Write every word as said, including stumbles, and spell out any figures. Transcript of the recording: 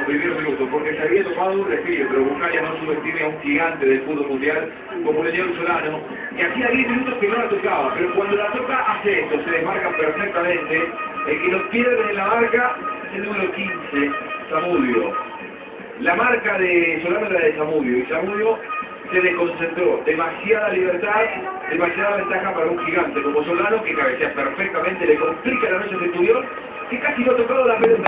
primeros minutos, porque se había tomado un respiro, pero Buscalia no subestime a un gigante del fútbol mundial como Leonel Solano, que hacía diez minutos que no la tocaba, pero cuando la toca hace esto, se desmarca perfectamente. El que nos pierde en la marca es el número quince, Zamudio. La marca de Solano era de Zamudio, y Zamudio se desconcentró. Demasiada libertad, demasiada ventaja para un gigante como Solano, que cabecea perfectamente, le complica la noche de estudió, que casi no ha tocado la pelota.